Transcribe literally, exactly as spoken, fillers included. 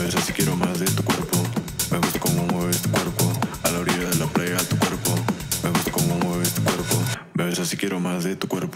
besas si quiero más de tu cuerpo. Me gusta cómo mueves tu cuerpo. A la orilla de la playa tu cuerpo. Me gusta cómo mueves tu cuerpo. Me besas si quiero más de tu cuerpo.